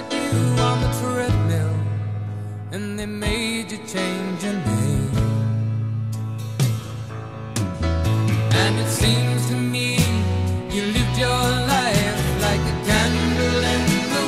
stuck you on the treadmill and they made you change your name. And it seems to me you lived your life like a candle in the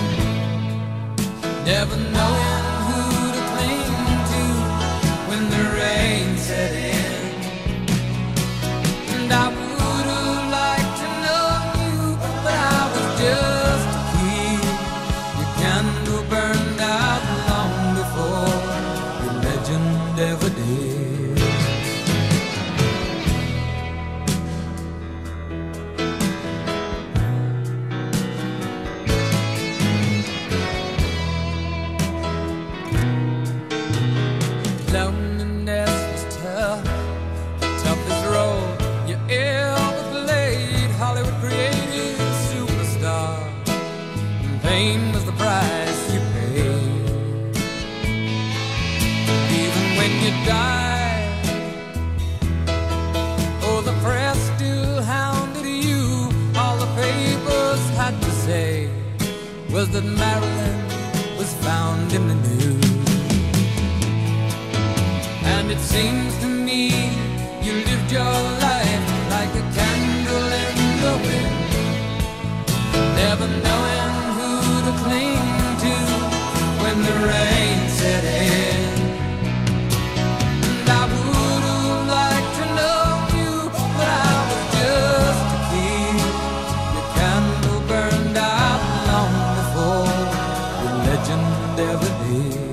wind, never knowing who to cling to when the rain set in. And I would have liked to know you, but I was just a kid. Your candle burned out long before your legend ever did. Loneliness was tough, the toughest role you ever played. Hollywood created a superstar, and pain was the price you paid. Even when you died, oh, the press still hounded you. All the papers had to say was that Marilyn was found in the news. And it seems to me you lived your life like a candle in the wind, never knowing who to cling to when the rain set in. And I would have liked to know you, but I was just a kid. Your candle burned out long before your legend ever did.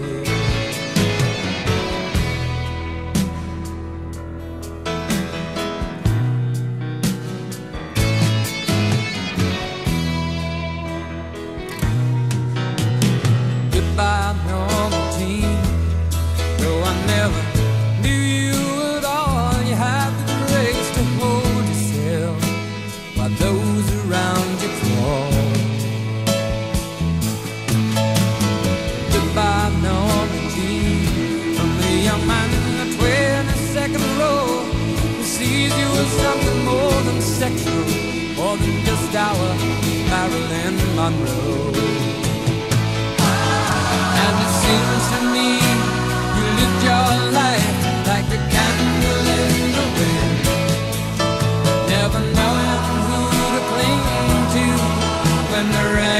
Goodbye, Norma Jean. Though I never knew you at all, you had the grace to hold yourself while those around you crawl. Goodbye, Norma Jean, from the young man in the 22nd row who sees you as something more than sexual, more than just our Marilyn Monroe. And it seems to me you lived your life like a candle in the wind, never knowing who to cling to when the rain